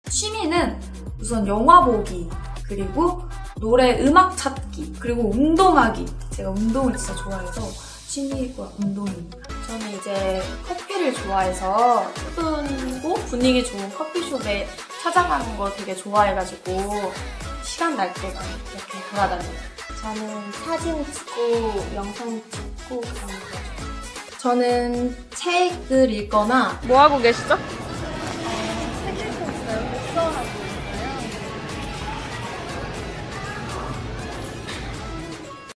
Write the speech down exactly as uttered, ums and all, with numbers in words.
취미는 우선 영화 보기, 그리고 노래, 음악 찾기, 그리고 운동하기. 제가 운동을 진짜 좋아해서 취미가 운동입니다. 저는 이제 커피를 좋아해서 예쁘고 분위기 좋은 커피숍에 찾아가는 거 되게 좋아해가지고 시간 날 때만 이렇게 돌아다녀요. 저는 사진 찍고 영상 찍고 그런 거 좋아해요. 저는 책을 읽거나 뭐 하고 계시죠?